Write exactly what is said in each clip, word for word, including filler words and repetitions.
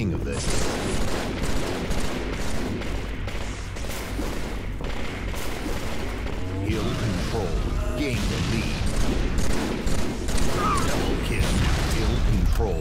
hang of this. Hill control. Gain the lead. Double kill. Hill control.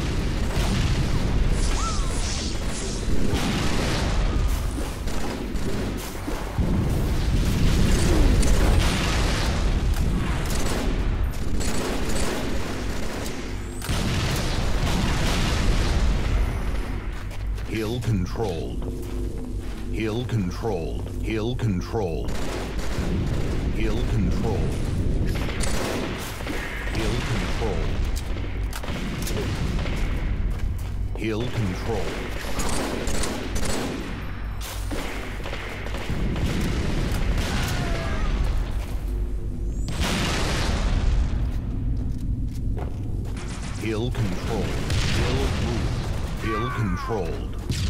Hill controlled. Hill controlled. Hill controlled. Hill controlled. Hill controlled. Hill controlled. Hill controlled. Hill moved. Hill controlled.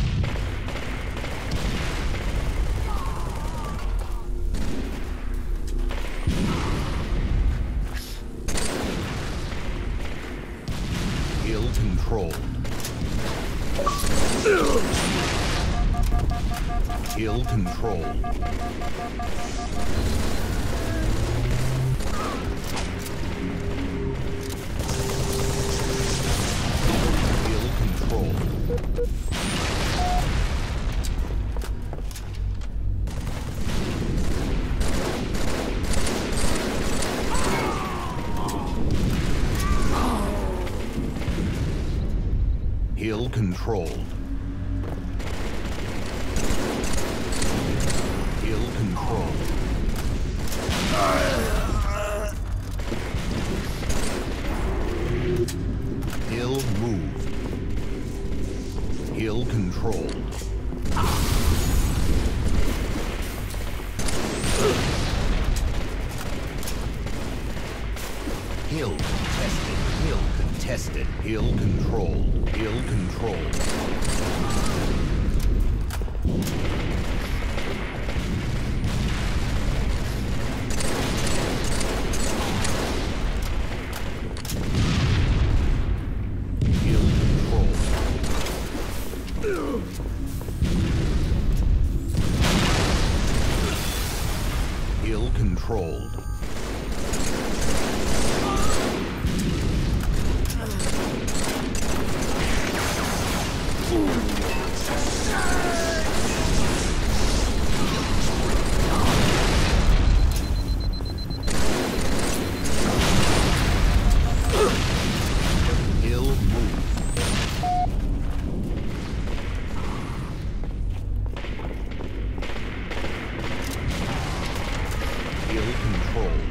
Hill controlled. Hill controlled. Hill controlled. Hill controlled. Hill controlled. Hill moved. Hill controlled. Hill contested. Hill contested. Hill controlled. Hill controlled. Hill controlled. Hill controlled. Hill moved. Hill controlled.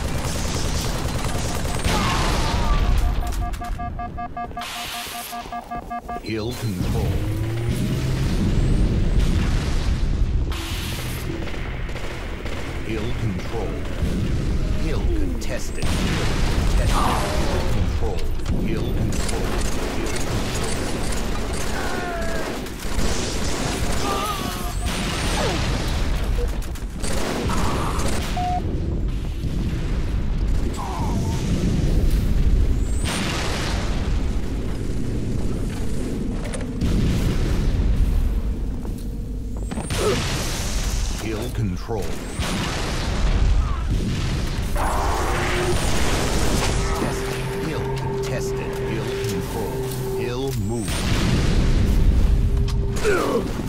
Hill controlled. Hill controlled. Hill contested. Hill controlled. Hill controlled. Hill Hill controlled. Hill contested. Hill controlled. Hill moved.